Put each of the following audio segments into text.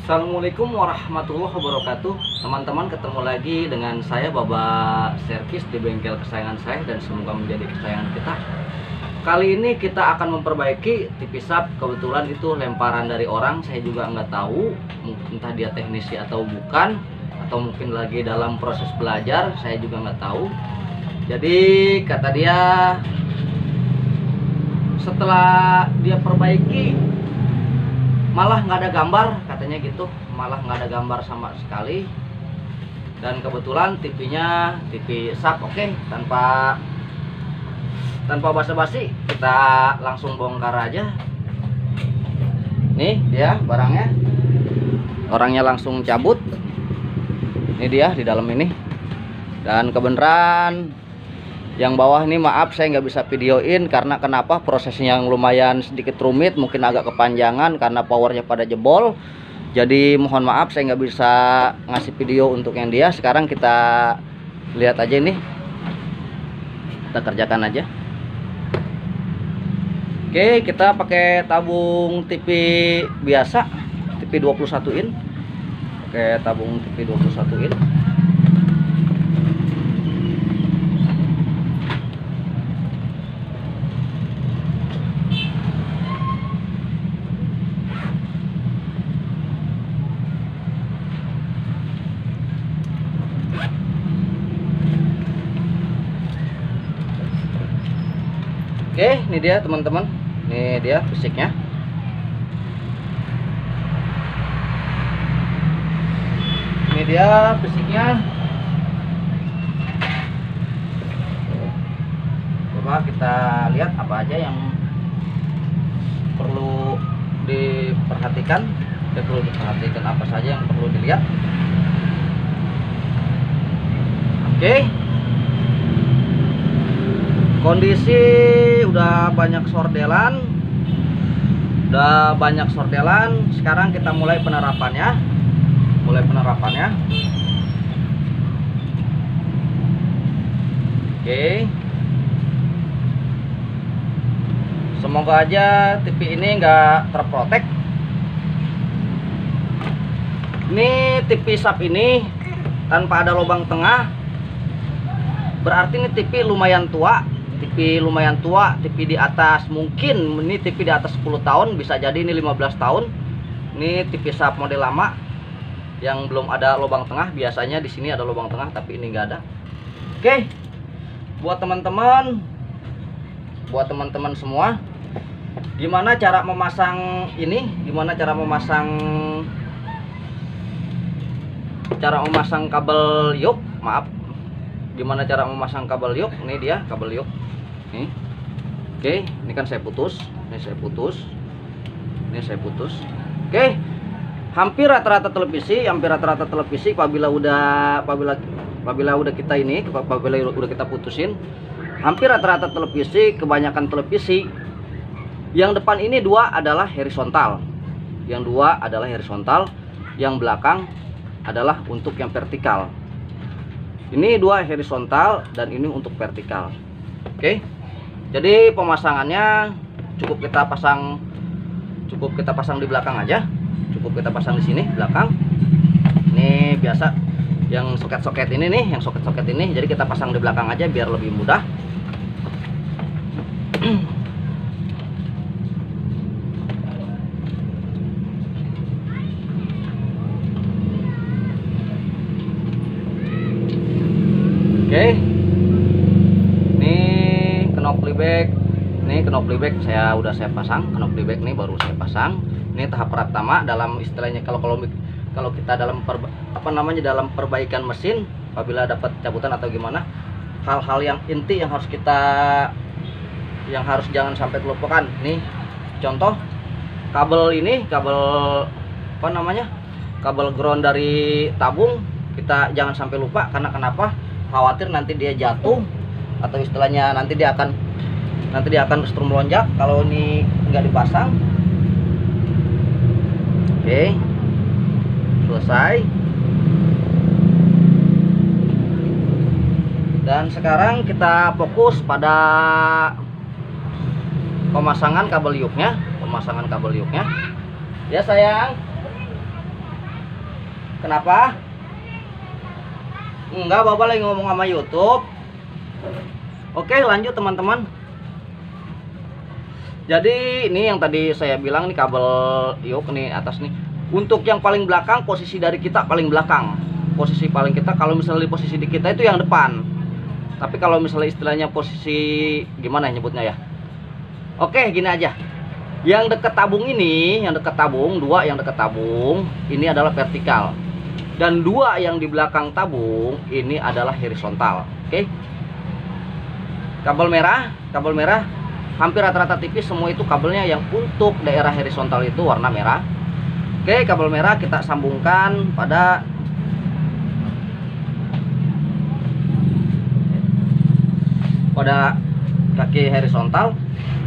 Assalamualaikum warahmatullahi wabarakatuh. Teman-teman, ketemu lagi dengan saya Bapak Servis di bengkel kesayangan saya dan semoga menjadi kesayangan kita. Kali ini kita akan memperbaiki TV sub. Kebetulan itu lemparan dari orang, saya juga nggak tahu entah dia teknisi atau bukan, atau mungkin lagi dalam proses belajar, saya juga nggak tahu. Jadi kata dia setelah dia perbaiki malah nggak ada gambar, katanya gitu, malah nggak ada gambar sama sekali. Dan kebetulan TV-nya TV sub. Oke, tanpa basa-basi kita langsung bongkar aja. Nih dia barangnya, orangnya langsung cabut. Ini dia di dalam ini. Dan kebenaran yang bawah ini maaf saya nggak bisa videoin karena kenapa, prosesnya yang lumayan sedikit rumit, mungkin agak kepanjangan karena powernya pada jebol. Jadi mohon maaf saya nggak bisa ngasih video untuk yang dia. Sekarang kita lihat aja ini, kita kerjakan aja. Oke, kita pakai tabung TV biasa, TV 21 in. Oke, tabung TV 21 in. Oke, ini dia teman-teman. Ini dia fisiknya. Ini dia fisiknya. Coba kita lihat apa aja yang perlu diperhatikan. Perlu diperhatikan apa saja yang perlu dilihat. Oke. Kondisi udah banyak sordelan, sekarang kita mulai penerapannya. Oke, semoga aja TV ini nggak terprotek. Ini TV sub ini tanpa ada lubang tengah, berarti ini TV lumayan tua. TV di atas, mungkin ini TV di atas 10 tahun, bisa jadi ini 15 tahun. Ini TV sub model lama yang belum ada lubang tengah. Biasanya di sini ada lubang tengah, tapi ini enggak ada. Oke, buat teman-teman semua, gimana cara memasang ini? Cara memasang kabel yok? Maaf. Gimana cara memasang kabel yok? Ini dia kabel yok. Nih. Oke, ini kan saya putus. Ini saya putus. Oke. Hampir rata-rata televisi apabila udah kita putusin, hampir rata-rata televisi, kebanyakan televisi yang depan ini dua adalah horizontal. Yang belakang adalah untuk yang vertikal. Ini dua horizontal dan ini untuk vertikal. Oke. Jadi pemasangannya cukup kita pasang di belakang aja. Cukup kita pasang di sini belakang. Ini biasa yang soket-soket ini nih, jadi kita pasang di belakang aja biar lebih mudah. Oke, ini knob playback saya pasang. Knob playback ini baru saya pasang. Ini tahap pertama dalam istilahnya kalau kita dalam dalam perbaikan mesin, apabila dapat cabutan atau gimana, hal-hal yang inti yang harus jangan sampai kelupaan. Nih contoh kabel ground dari tabung, kita jangan sampai lupa. Karena kenapa? Khawatir nanti dia jatuh atau istilahnya nanti dia akan strum melonjak kalau ini nggak dipasang. Oke, selesai. Dan sekarang kita fokus pada pemasangan kabel yuknya. Ya sayang. Kenapa? Enggak, Bapak lagi ngomong sama YouTube. Oke, lanjut teman-teman. Jadi ini yang tadi saya bilang nih, kabel yuk nih atas nih. Untuk yang paling belakang, posisi dari kita paling belakang. Posisi paling kita, kalau misalnya di posisi di kita itu yang depan. Tapi kalau misalnya istilahnya posisi gimana nyebutnya ya? Oke, gini aja. Yang dekat tabung ini, yang dekat tabung, dua yang dekat tabung, ini adalah vertikal. Dan dua yang di belakang tabung ini adalah horizontal. Oke. Kabel merah hampir rata-rata tipis semua itu kabelnya yang untuk daerah horizontal itu warna merah. Oke, kabel merah kita sambungkan pada kaki horizontal.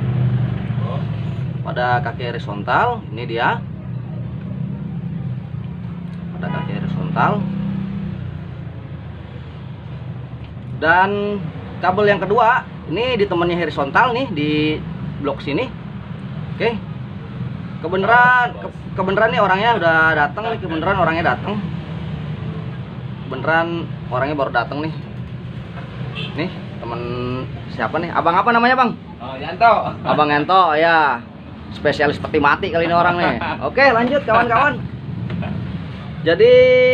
Pada kaki horizontal, ini dia. Pada kaki horizontal. Dan kabel yang kedua ini di temannya horizontal nih di blok sini. Oke. Kebeneran nih orangnya udah datang nih, kebeneran orangnya datang. Beneran orangnya baru datang nih. Nih, temen siapa nih? Abang apa namanya, Bang? Oh, Yanto. Abang Yanto, ya. Spesialis peti mati kali ini orang nih. Oke, lanjut kawan-kawan. Jadi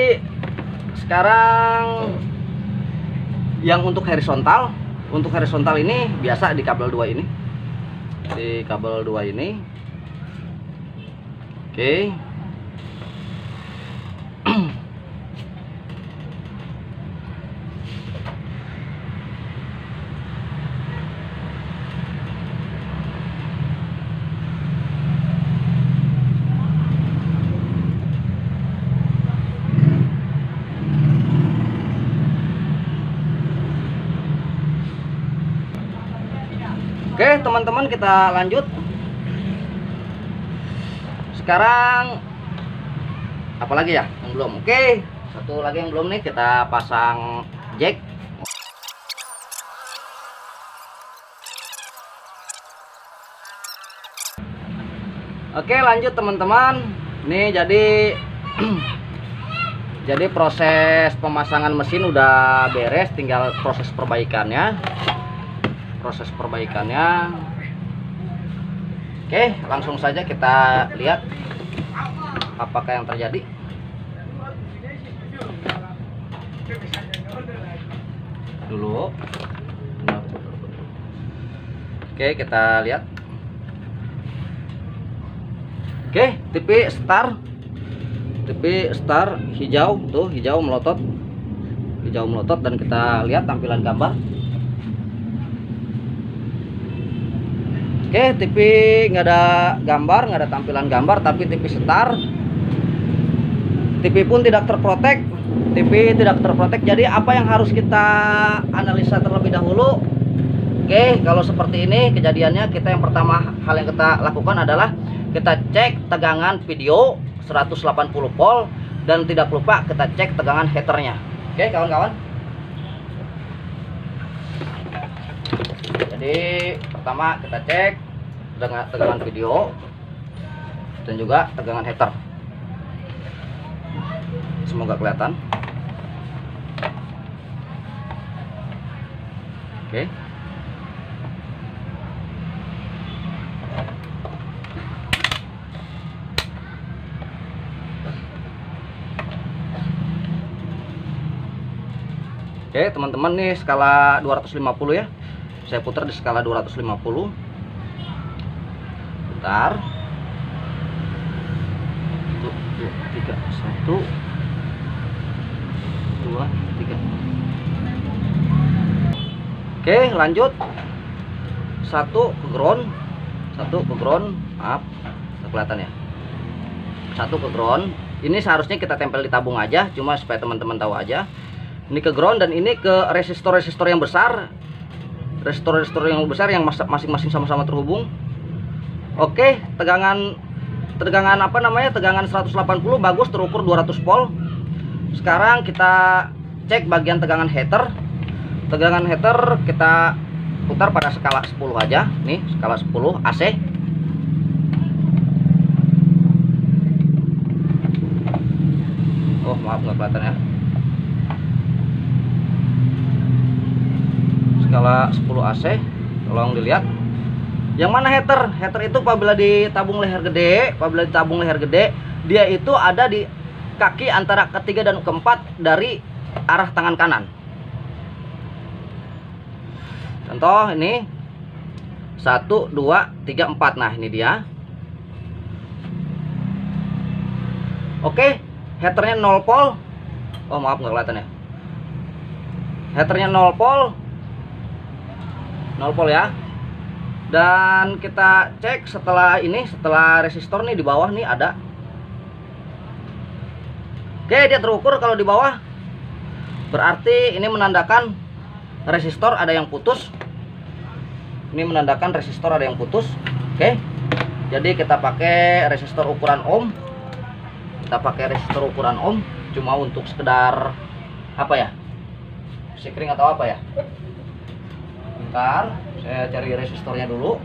sekarang yang untuk horizontal ini biasa di kabel 2 ini. Di kabel 2 ini. Oke. Oke, teman-teman, kita lanjut. Sekarang apalagi ya yang belum? Oke, satu lagi yang belum nih, kita pasang jack. Oke, lanjut teman-teman. Nih jadi proses pemasangan mesin udah beres, tinggal proses perbaikannya. Oke, langsung saja kita lihat apakah yang terjadi. Dulu. Oke, kita lihat. Oke, TV star hijau tuh, hijau melotot dan kita lihat tampilan gambar. Oke, TV nggak ada gambar, nggak ada tampilan gambar, tapi TV star. TV pun tidak terprotek. Jadi apa yang harus kita analisa terlebih dahulu? Oke, kalau seperti ini kejadiannya, kita yang pertama hal yang kita lakukan adalah kita cek tegangan video 180 volt dan tidak lupa kita cek tegangan heaternya. Oke, kawan-kawan. Jadi pertama kita cek tegangan video dan juga tegangan heater. Semoga kelihatan. Oke. Oke, teman-teman, nih skala 250 ya. Saya putar di skala 250. Bentar. 1 2 3 1 2 3. Oke, lanjut. 1 ke ground. Maaf, nggak kelihatan ya. 1 ke ground. Ini seharusnya kita tempel di tabung aja, cuma supaya teman-teman tahu aja. Ini ke ground dan ini ke resistor yang besar. Resistor yang masing-masing sama-sama terhubung. Oke, tegangan apa namanya? Tegangan 180 bagus, terukur 200 volt. Sekarang kita cek bagian tegangan heater. Tegangan heater kita putar pada skala 10 aja. Nih, skala 10 AC. Oh, maaf. nggak kelihatan ya. Skala 10 AC, tolong dilihat. Yang mana header? Header itu apabila ditabung leher gede, dia itu ada di kaki antara ketiga dan keempat dari arah tangan kanan. Contoh ini 1, 2, 3, 4. Nah ini dia. Oke, headernya 0 volt. Oh maaf nggak kelihatan ya. Headernya 0 volt ya. Dan kita cek setelah ini, setelah resistor nih di bawah nih ada. Oke, dia terukur kalau di bawah. Berarti ini menandakan resistor ada yang putus. Ini menandakan resistor ada yang putus. Oke. Jadi kita pakai resistor ukuran ohm. Cuma untuk sekedar apa ya? Sikring atau apa ya? Bentar, saya cari resistornya dulu.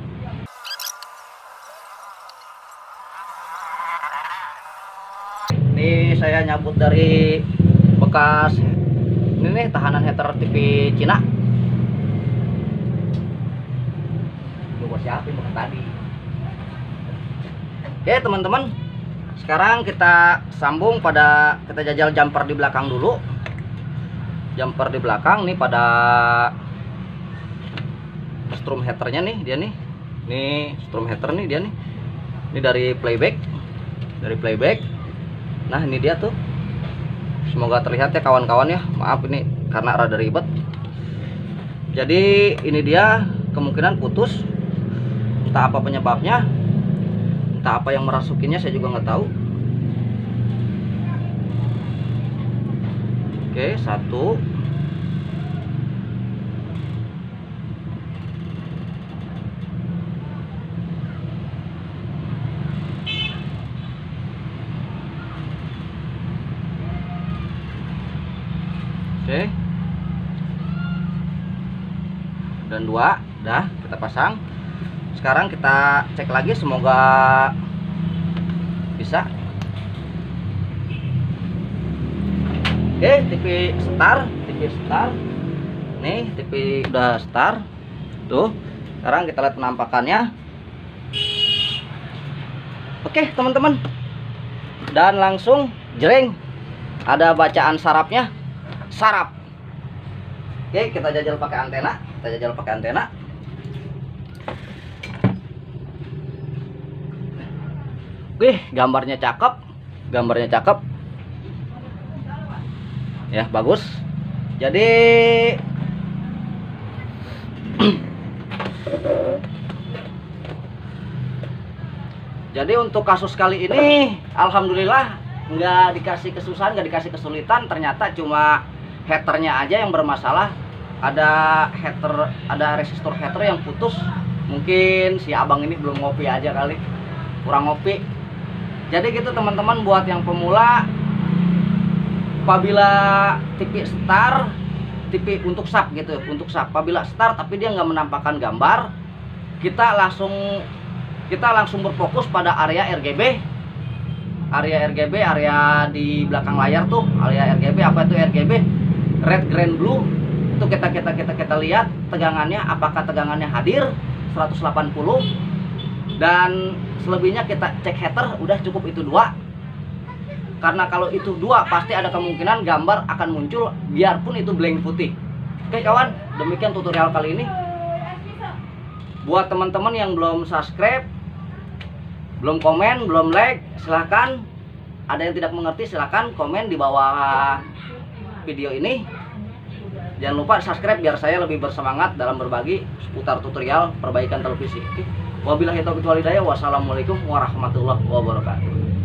Ini saya nyabut dari bekas ini nih, tahanan heater TV Cina. Coba siapin bukan tadi. Oke teman-teman, sekarang kita sambung kita jajal jumper di belakang dulu. Jumper di belakang nih pada strum heaternya nih, dia nih. Ini strum heater nih dia nih. Ini dari playback. Nah, ini dia tuh. Semoga terlihat ya kawan-kawan ya. Maaf ini karena rada ribet. Jadi ini dia kemungkinan putus. Entah apa penyebabnya. Entah apa yang merasukinya, saya juga nggak tahu. Oke, 1. Oke. Dan 2, dah kita pasang. Sekarang kita cek lagi, semoga bisa. Oke, TV start. Nih, TV udah start. Tuh. Sekarang kita lihat penampakannya. Oke, teman-teman. Dan langsung jreng. Ada bacaan sarapnya. Sarap. Oke, kita jajal pakai antena. Oke, gambarnya cakep. Ya, bagus. Jadi untuk kasus kali ini alhamdulillah nggak dikasih kesusahan, nggak dikasih kesulitan. Ternyata cuma heaternya aja yang bermasalah. Ada resistor heater yang putus. Mungkin si abang ini belum ngopi aja kali, kurang ngopi. Jadi gitu teman-teman, buat yang pemula, apabila TV start, TV untuk sub gitu, apabila start tapi dia nggak menampakkan gambar, kita langsung berfokus pada area RGB. Area di belakang layar tuh, area RGB. Apa itu RGB? Red, green, blue. Itu kita lihat tegangannya, apakah tegangannya hadir 180, dan selebihnya kita cek header. Udah cukup itu 2. Karena kalau itu 2 pasti ada kemungkinan gambar akan muncul biarpun itu blank putih. Oke kawan, demikian tutorial kali ini. Buat teman-teman yang belum subscribe, belum komen, belum like, silahkan. Ada yang tidak mengerti silahkan komen di bawah video ini. Jangan lupa subscribe biar saya lebih bersemangat dalam berbagi seputar tutorial perbaikan televisi. Wabillahi taufiq wal hidayah. Wassalamualaikum warahmatullahi wabarakatuh.